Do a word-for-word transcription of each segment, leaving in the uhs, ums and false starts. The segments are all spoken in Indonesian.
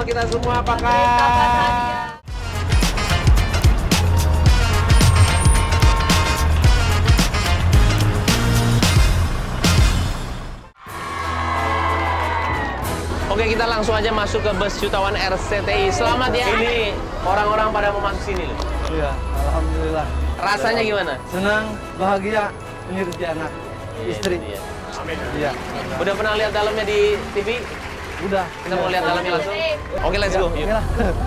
kita semua, apakah? Oke, kita langsung aja masuk ke bus Jutawan R C T I. Selamat ya. Ini orang-orang pada mau masuk sini loh. Iya, alhamdulillah. Rasanya gimana? Senang, bahagia, ini rezeki anak, istri. Iya. Amin. Iya. Udah pernah lihat dalamnya di T V? Udah. Kita mau lihat dalamnya langsung. Oke, let's go. Yuk.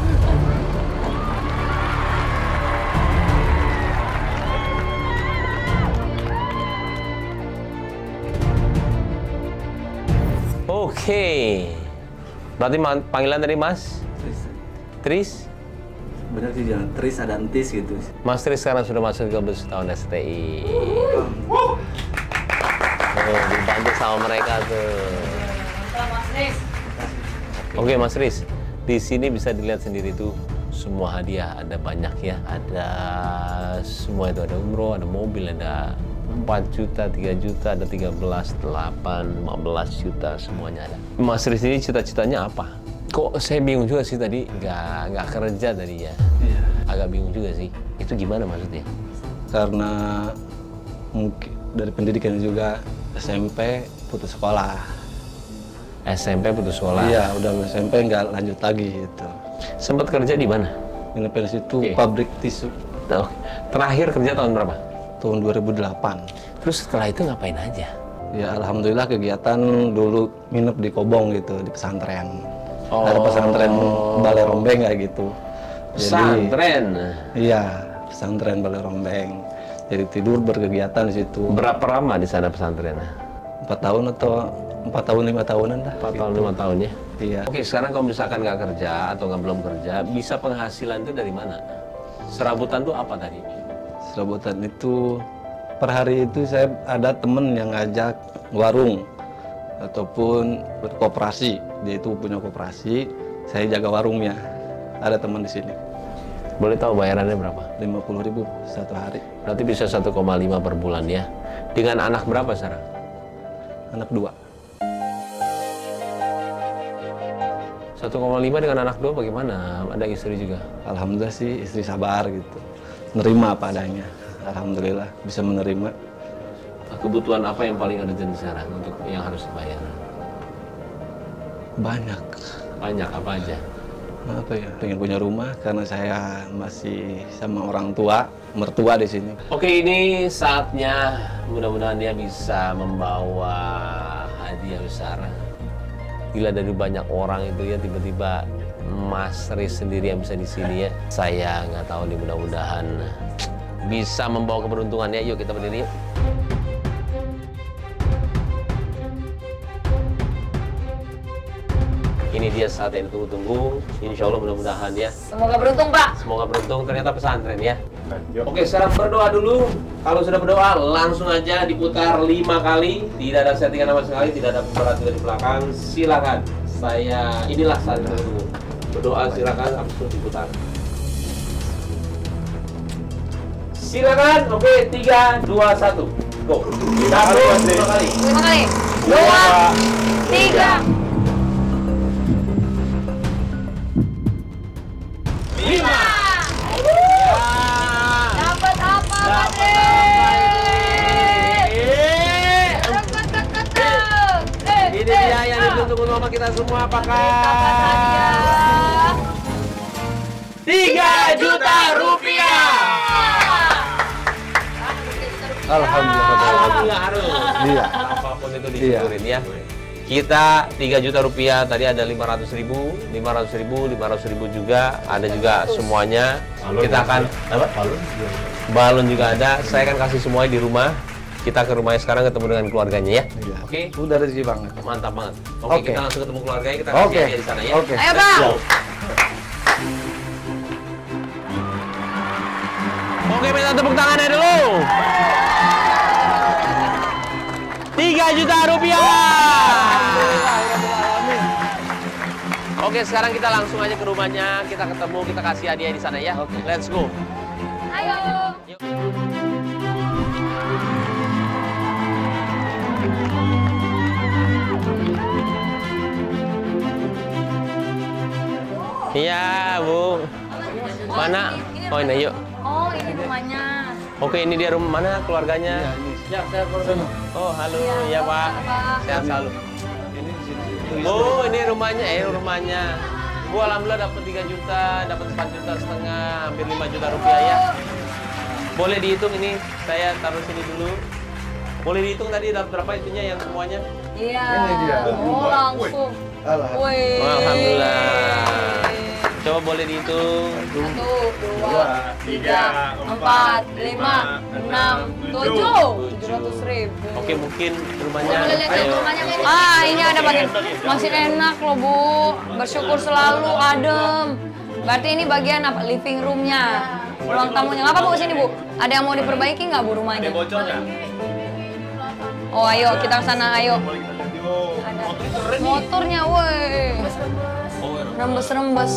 Oke. Berarti panggilan dari Mas? Tris. Tris? Benar sih, jangan Tris, ada entis gitu. Mas Tris sekarang sudah masuk ke bus Jutawan R C T I. Oh, dibantu sama mereka tuh. Mas Tris. Oke, Mas Tris. Di sini bisa dilihat sendiri tuh semua hadiah, ada banyak ya. Ada semua itu, ada umroh, ada mobil, ada empat juta, tiga juta, ada tiga belas, delapan, lima belas juta, semuanya ada. Mas Tris ini cita-citanya apa? Kok saya bingung juga sih tadi, nggak nggak kerja tadi ya. Iya. Agak bingung juga sih. Itu gimana maksudnya? Karena mungkin dari pendidikan juga S M P putus sekolah. S M P putus sekolah? Iya, udah S M P nggak lanjut lagi gitu. Sempat kerja di mana? Independence itu Oke. pabrik tisu Tuh, terakhir kerja tahun berapa? tahun dua ribu delapan. Terus setelah itu ngapain aja? Ya alhamdulillah kegiatan dulu nginep di Kobong gitu, di pesantren. Oh. Ada pesantren Balai Rombeng kayak gitu. Pesantren? Jadi, iya, pesantren Balai Rombeng. Jadi tidur berkegiatan di situ. Berapa lama di sana pesantrennya? Empat tahun atau empat tahun lima tahunan dah. Empat tahun lima tahun ya? Iya. Oke, sekarang kalau misalkan nggak kerja atau nggak belum kerja, bisa penghasilan itu dari mana? Serabutan tuh apa tadi? Serabutan itu per hari itu saya ada temen yang ngajak warung ataupun berkooperasi. Dia itu punya kooperasi, saya jaga warungnya. Ada teman di sini. Boleh tahu bayarannya berapa? lima puluh ribu satu hari. Berarti bisa satu koma lima per bulan ya. Dengan anak berapa sekarang? Anak dua. satu koma lima dengan anak dua bagaimana? Ada istri juga? Alhamdulillah sih istri sabar gitu. Nerima apa adanya. Alhamdulillah bisa menerima. Kebutuhan apa yang paling urgent sekarang untuk yang harus dibayar? Banyak. Banyak apa aja? Apa ya? Pengen punya rumah karena saya masih sama orang tua, mertua di sini. Oke, ini saatnya mudah-mudahan dia bisa membawa hadiah besar. Gila, dari banyak orang itu ya tiba-tiba Mas Tris sendiri yang bisa di sini ya. Saya nggak tahu nih, mudah-mudahan bisa membawa keberuntungan ya. Yuk kita berdiri yuk. Ini dia saat yang ditunggu-tunggu. Insya Allah mudah-mudahan ya. Semoga beruntung, Pak. Semoga beruntung, ternyata pesantren ya. Oke, sekarang berdoa dulu. Kalau sudah berdoa, langsung aja diputar lima kali. Tidak ada settingan sama sekali, tidak ada pemberat juga di belakang. Silakan. Saya, inilah saat yang ditunggu. Berdoa silakan, habis itu diputar. Silakan. Oke, tiga, dua, satu. Go. Satu, lima kali. Lima kali. Dua, tiga. Lima. Dapat apa, Pak Tris? Dapat keketuk. Eh, Ini dia yang ditunggu sama kita semua, apakah? Dapat hadiah. Tiga juta rupiah. Alhamdulillah. Alhamdulillah harus. Iya. Apapun itu disyukurin ya. Kita tiga juta rupiah, tadi ada lima ratus ribu, lima ratus ribu, lima ratus ribu juga, ada juga semuanya. Kita akan, apa? Balon? Balon juga ada, saya akan kasih semuanya di rumah. Kita ke rumahnya sekarang ketemu dengan keluarganya ya. Iya. Oke? Udah rezeki banget. Mantap banget. Oke, Oke. kita langsung ketemu keluarganya, kita kasih Oke. hadiah di sana ya. Oke. Ayo, Pak. Oke, minta tepuk tangannya dulu. tiga juta rupiah. Oke, sekarang kita langsung aja ke rumahnya, kita ketemu, kita kasih hadiah di sana ya. Oke, let's go. Ayo. Yuk. Iya, Bu. Mana? Oh, ini yuk. Oh, ini rumahnya. Oke, ini dia rumah mana keluarganya? Ya, saya persen. Oh, halo. Ya, Pak. Sehat selalu. Ini di sini. Oh, ini rumahnya. Eh, rumahnya. Bu, alhamdulillah dapat tiga juta, dapat empat juta setengah, hampir lima juta rupiah ya. Boleh dihitung ini, saya taruh sini dulu. Boleh dihitung tadi dapat berapa itunya yang semuanya? Iya. Ini dia. Oh, langsung. Alhamdulillah. Wih. Oh, alhamdulillah. Coba boleh dihitung. Satu, dua, tiga, empat, lima, enam, tujuh. Tujuh ratus ribu. Oke, mungkin rumahnya. Boleh lihat Ayo. rumahnya? Ah, ini ada bagian. Masih enak loh, Bu. Bersyukur selalu, adem. Berarti ini bagian apa? Living room-nya. Ruang tamunya. Apa, Bu, sini, Bu? Ada yang mau diperbaiki nggak, Bu, rumahnya? Oh, ayo kita ke sana, ayo. Ada motornya, woi. Rembes-rembes.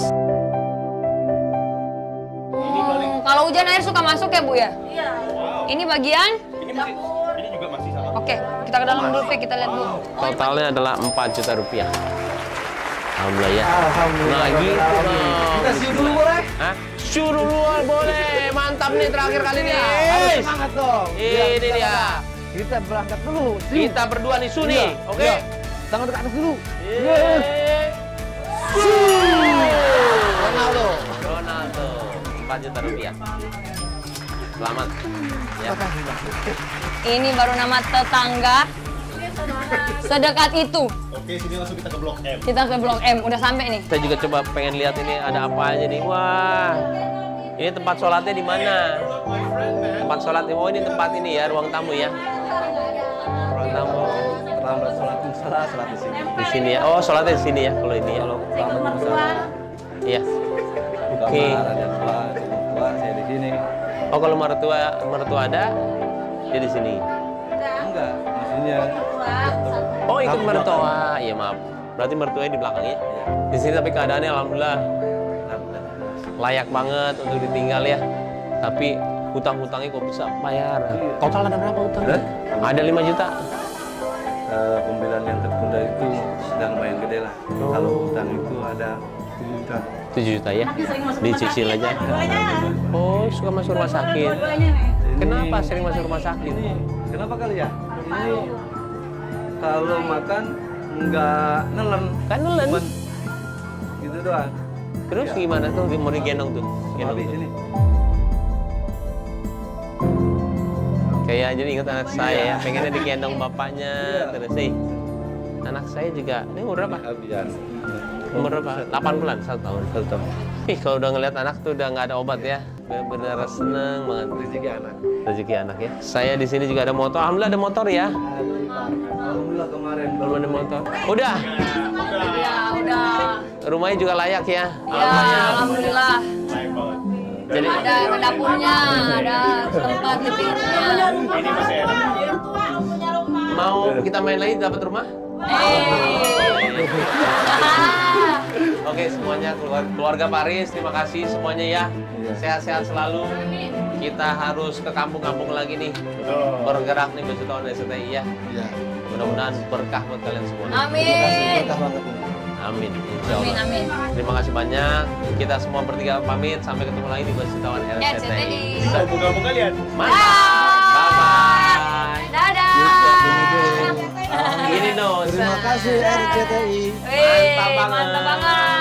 Hmm, kalau hujan air suka masuk ya, Bu ya? Iya. Ini bagian? Ini masih, ini juga masih sama. Oke, kita ke dalam dulu, Fe. Kita lihat dulu. Totalnya adalah empat juta rupiah. Alhamdulillah ya. Alhamdulillah. Nah, gitu dong. Kita siu dulu boleh? Hah? Suruh luar boleh. Mantap nih terakhir kali ini. Harus semangat dong. Ini dia. Kita berangkat dulu. Kita berdua nih, Su nih. Oke? Iya. Tangan dekat atas dulu. Yeay. Su. Ronaldo. Ronaldo. empat juta rupiah. Selamat. Ya. Ini baru nama tetangga. Sedekat itu. Oke, sini langsung kita ke Blok M. Kita ke Blok M. Udah sampai nih. Kita juga coba pengen lihat ini ada apa aja nih. Wah. Ini tempat sholatnya di mana? Tempat sholat. Oh, ini tempat ini ya, ruang tamu ya. Ruang tamu. Terlambat sholat salah sholat di sini. Di sini ya. Oh, sholatnya di sini ya kalau ini ya. Kalau terlambat salah. Iya. Oke. Kamar ada tua, ada tua, saya di sini. Oh, kalau mertua mertua ada dia di sini. Enggak, maksudnya. Oh, ikut Kamu mertua. Iya, maaf. Berarti mertuanya di belakang ya. Di sini tapi keadaannya alhamdulillah layak banget untuk ditinggal ya. Tapi hutang-hutangnya kok bisa bayar. Total ada berapa hutang? Hah? Ada lima juta. Uh, pembelian yang tertunda itu sedang lumayan gede lah. Kalau hutang itu ada tujuh juta. tujuh juta ya. Dicicil aja. Oh, suka masuk rumah sakit. Kenapa sering masuk rumah sakit? Ini kenapa kali ya? Ini kalau makan nggak nelen. Kan nelen. Cuman gitu doang. Terus Ya. gimana tuh mau digendong tuh? Gendong Habis tuh. ini. Kayak jadi ingat anak saya Iya. ya, pengennya digendong bapaknya. Iya. Terus sih, anak saya juga, ini umur berapa? Habisan. Umur berapa? delapan bulan, satu tahun. Satu tahun. Ih, kalau udah ngeliat anak tuh udah nggak ada obat ya. Bener-bener seneng banget. Rezeki anak. Rezeki anak ya. Saya di sini juga ada motor. Alhamdulillah ada motor ya. Alhamdulillah kemarin Belum ada motor. Udah. Ya, udah. Rumahnya juga layak ya. Ya, alhamdulillah. Baik banget. Jadi Ada dapurnya, ada tempat living room-nya. Ini masih enak. mau kita main lagi dapat rumah? Eh. Oke semuanya keluarga, keluarga Paris terima kasih semuanya ya. Sehat-sehat selalu. Kita harus ke kampung-kampung lagi nih. Betul. Bergerak nih besok tahun S T I ya. Iya. Mudah-mudahan berkah buat kalian semua. Amin. Berkah banget ini. Amin. Insya Amin, Allah. amin. Terima kasih banyak. Kita semua bertiga pamit. Sampai ketemu lagi di Basutawan R Ya, C T I. R C T I. Kita bunga-bunga lihat. Mantap. Bye-bye. Dadah. Gini dong. Terima kasih R C T I. Wih, Mantap banget. Mantap banget.